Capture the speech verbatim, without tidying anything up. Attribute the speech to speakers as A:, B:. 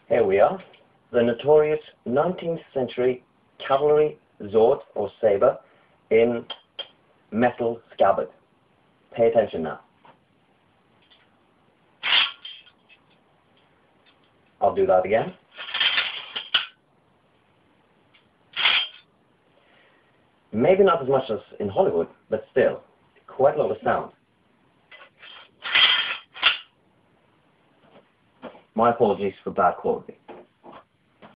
A: Here we are, the notorious nineteenth century cavalry sword or sabre in metal scabbard. Pay attention now. I'll do that again. Maybe not as much as in Hollywood, but still, quite a lot of sound. My apologies for bad quality.